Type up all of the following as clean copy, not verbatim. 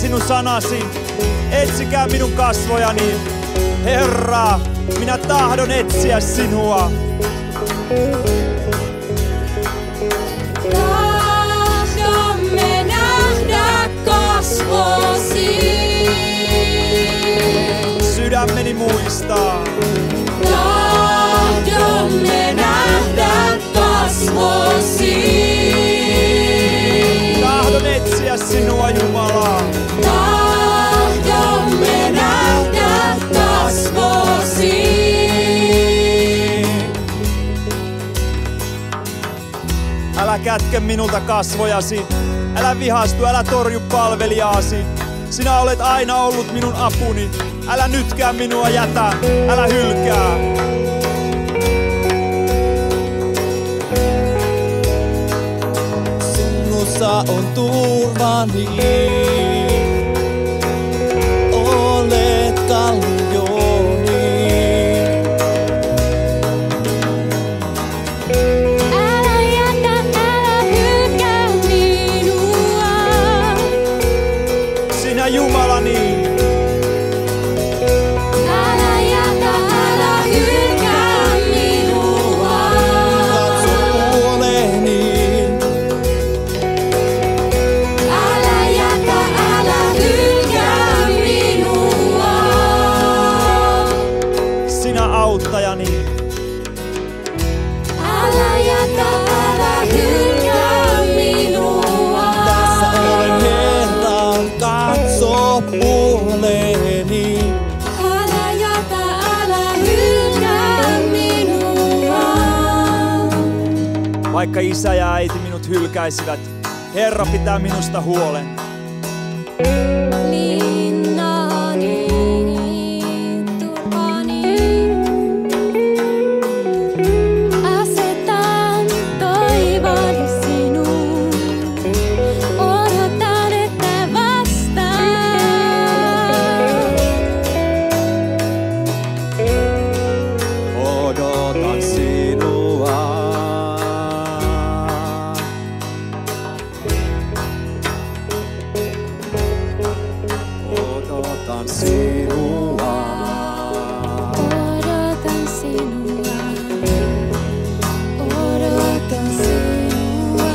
sinun sanasi, etsikää minun kasvojani. Herra, minä tahdon etsiä sinua. Tahdomme nähdä kasvosi. Sydämeni muistaa. Tahdomme nähdä kasvosi. Tahdon etsiä sinua, Jumala. Tahdomme nähdä kasvosi. Älä kätke minulta kasvojasi. Älä vihastu, älä torju palvelijaasi. Sinä olet aina ollut minun apuni. Älä nytkään minua jätä, älä hylkää. Sinussa on turvani. Olet kallioni. Älä jätä, älä hylkää minua. Sinä Jumalani. Älä jätä, älä hylkää minua. Katso puoleeni. Älä jätä, älä hylkää minua. Sinä auttajani. Älä jätä, älä hylkää minua. Tässä olen Herra, katso puoleeni. Älä jätä, älä hylkää minua. Vaikka isä ja äiti minut hylkäisivät, Herra pitää minusta huolen. Linnani, turvani. Asetan toivoni sinuun. Odotan, että vastaat. Odotan sinua. Odotan sinua. Odotan sinua. Odotan sinua.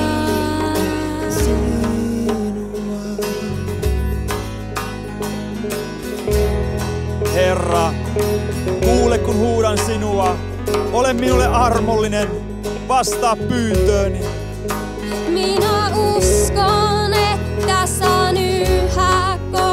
Herra, kuule kun huudan sinua. Ole minulle armollinen, vastaa pyyntööni. Minä uskon, että saan yhä